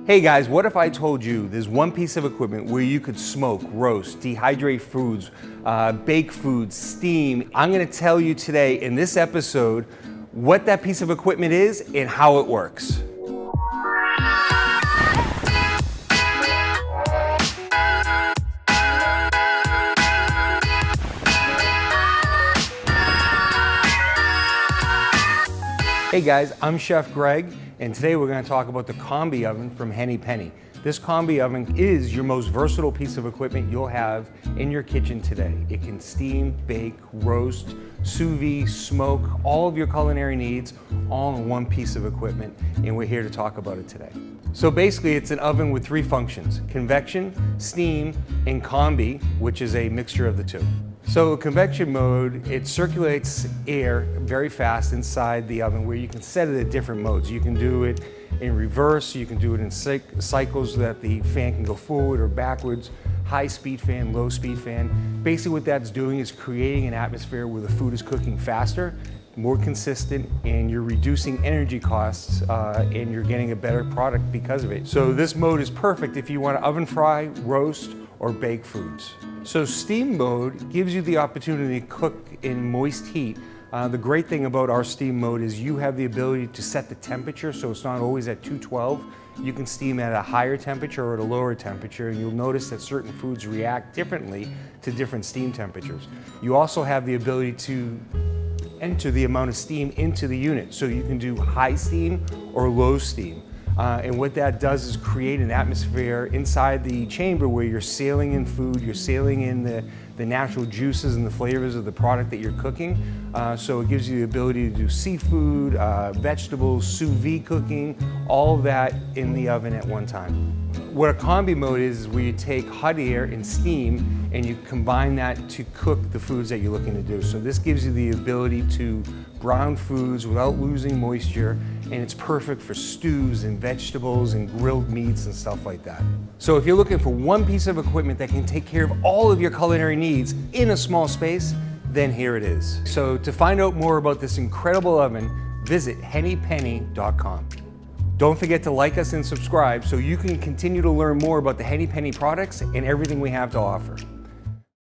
Hey guys, what if I told you there's one piece of equipment where you could smoke, roast, dehydrate foods, bake foods, steam. I'm gonna tell you today in this episode what that piece of equipment is and how it works. Hey guys, I'm Chef Greg, and today we're going to talk about the Combi oven from Henny Penny. This Combi oven is your most versatile piece of equipment you'll have in your kitchen today. It can steam, bake, roast, sous vide, smoke, all of your culinary needs, all in one piece of equipment, and we're here to talk about it today. So basically it's an oven with three functions: convection, steam, and combi, which is a mixture of the two. So convection mode, it circulates air very fast inside the oven where you can set it at different modes. You can do it in reverse, you can do it in cycles so that the fan can go forward or backwards, high speed fan, low speed fan. Basically what that's doing is creating an atmosphere where the food is cooking faster, more consistent, and you're reducing energy costs and you're getting a better product because of it. So this mode is perfect if you want to oven fry, roast, or bake foods. So steam mode gives you the opportunity to cook in moist heat. The great thing about our steam mode is you have the ability to set the temperature so it's not always at 212. You can steam at a higher temperature or at a lower temperature, and you'll notice that certain foods react differently to different steam temperatures. You also have the ability to enter the amount of steam into the unit, so you can do high steam or low steam. And what that does is create an atmosphere inside the chamber where you're sailing in food, you're sailing in the natural juices and the flavors of the product that you're cooking. So it gives you the ability to do seafood, vegetables, sous vide cooking, all of that in the oven at one time. What a combi mode is where you take hot air and steam and you combine that to cook the foods that you're looking to do. So this gives you the ability to brown foods without losing moisture, and it's perfect for stews and vegetables and grilled meats and stuff like that. So if you're looking for one piece of equipment that can take care of all of your culinary needs in a small space, then here it is. So to find out more about this incredible oven, visit hennypenny.com. Don't forget to like us and subscribe so you can continue to learn more about the Henny Penny products and everything we have to offer.